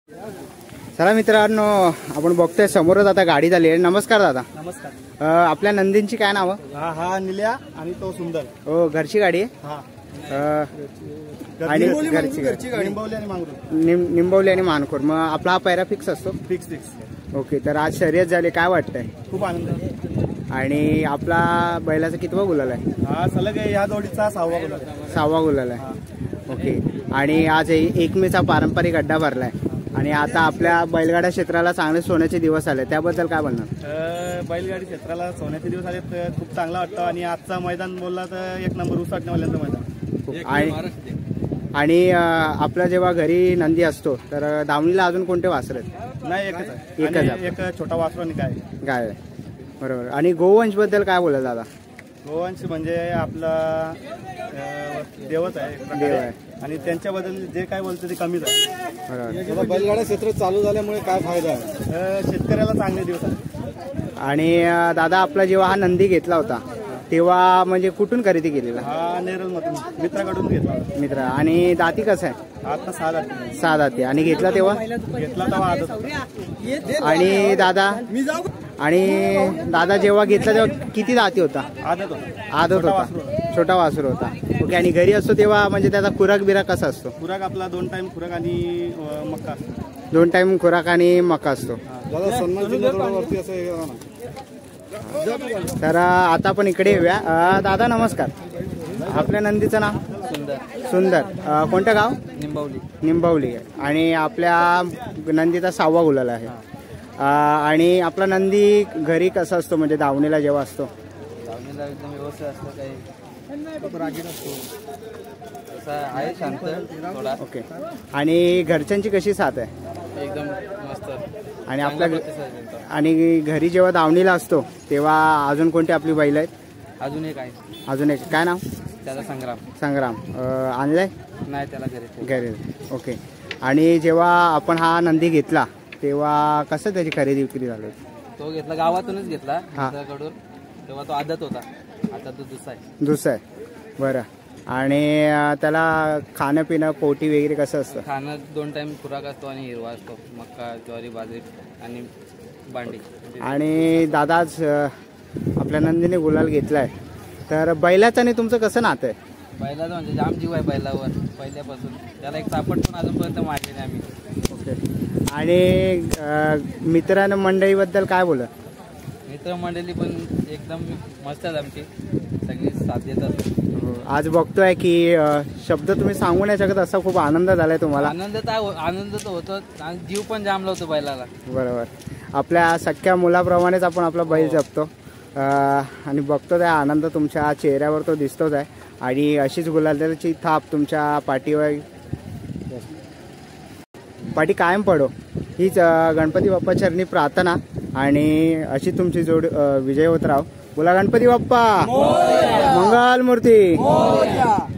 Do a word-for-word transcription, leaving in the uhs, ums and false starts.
चला मित्रांनो, आपण बघतोय समोरच आता गाडी झाली आहे। नमस्कार दादा। नमस्कार। आपल्या नंदींची काय नाव? हा हा निल्या आणि तो सुंदर। हो, घरची गाडी आहे। हा आणि घरची घरची गाडी निंबवली आणि मांगरूळ निंबवली आणि मानखोर। मग आपला हा पैरा फिक्स असतो? Fix fix. ओके, तर आज शर्यत झाली, काय वाटतंय? खूप आनंद आहे। आणि आपला बैलाचा कितवा गुलाल आहे? हा सलग या जोडीचा सहावा गुलाल आहे। सहावा गुलाल आहे। ओके, आणि आज एक मेचा पारंपरिक अड्डा भरलाय आणि आता आपल्या बैलगाडा क्षेत्राला चांगले सोन्याचे दिवस आले, त्याबद्दल काय म्हणणार? बैलगाडी क्षेत्राला सोन्याचे दिवस आले तर खूप चांगला वाटतं आणि आजचा मैदान बोलला तर एक नंबर उसाटण्यावाल्यांचं मैदान। आणि आणि आपला जेव्हा घरी नंदी असतो तर दावणीला अजून कोणते वासर आहेत? नाही, एकच आहे। एकच, एक छोटा वासर आणि गाय गाय बरोबर। आणि गोवंश बद्दल काय बोला दादा? गोवंश म्हणजे आपला देवच आहे, देव आहे आणि त्यांच्याबद्दल जे काय बोलतो ते कमीच आहे। बरोबर। बैलगाडा क्षेत्र चालू झाल्यामुळे काय फायदा आहे? शेतकऱ्याला चांगले दिवस आहे। आणि दादा, आपला जेव्हा हा नंदी घेतला होता तेव्हा म्हणजे कुठून खरेदी केलेला? हा नेरल मधून मित्राकडून घेतला मित्र। आणि दाती कसं आहे? आता सहा दाती। सहा दाती। आणि घेतला तेव्हा? घेतला तेव्हा आदत। आणि दादा आणि दादा जेव्हा घेतला तेव्हा किती दाती होता? आदत होता। आदत होता, छोटा वासर होता। ओके, आणि घरी असतो तेव्हा म्हणजे त्याचा खुराक बिराक कसा असतो? खुराक आपला दोन टाइम खुराक आणि मका। दोन टाइम खुराक आणि मका असतो। तर आता आपण इकडे येऊया। दादा नमस्कार, आपल्या नंदीचं नाव? सुंदर। सुंदर। कोणतं गाव? निंबवली। निंबवली। आणि आपल्या नंदीचा सहावा गुलाल आहे। आणि आपला नंदी घरी कसा असतो म्हणजे दावणीला जेव्हा असतो? दावणीला एकदम व्यवस्थित असतो, काही रागीत असतो, आहे शांत थोडा। ओके, आणि घरच्यांची कशी साथ आहे? एकदम मस्त। आणि आपल्या आणि घरी जेव्हा दावणीला असतो तेव्हा अजून कोणती आपली बैल आहेत? अजून एक आहे। अजून एक, काय नाव? त्याचा संग्राम। संग्राम। आणलाय? नाही, त्याला घरी घरी। ओके, आणि जेव्हा आपण हा नंदी घेतला तेव्हा कसं त्याची खरेदी विक्री झाली? तो घेतला गावातूनच घेतला मित्राकडून, तेव्हा तो आदत होता, आता तो दुसरा आहे। दुसरा आहे, बरं। आणि त्याला खाणं पिणं पोटी वगैरे कसं असतं? खाणं दोन टाइम खुराक असतो आणि हिरवा असतो, मका, ज्वारी, बाजरी आणि भांडी। आणि दादाच आपल्या नंदीने गुलाल घेतलाय, तर बैलाचं आणि तुमचं कसं नातं आहे? बैलाचं म्हणजे जाम जीव आहे बैलावर पहिल्यापासून, त्याला एक चापट पण अजूनपर्यंत मारली नाही आम्ही। ओके, आणि मित्र मंडळीबद्दल काय बोला? मित्रमंडळी पण एकदम मस्त आहे आमची, सगळी साथ देतात। आज बघतोय की शब्द तुम्ही सांगू नाही शकत, असा खूप आनंद झालाय तुम्हाला? आनंद तर आनंद तर होतो, जीव पण जामला होतो बैलाला। बरोबर, आपल्या सख्या मुलाप्रमाणेच आपण आपला बैल जपतो आणि बघतो त्या आनंद तुमच्या चेहऱ्यावर तो दिसतोच आहे। आणि अशीच गुलालाची थाप तुमच्या पाठीवर पाठी कायम पडो, हीच गणपती बाप्पा चरणी प्रार्थना। आणि अशी तुमची जोड विजय होत राहो। बोला गणपती बाप्पा मंगल मूर्ती।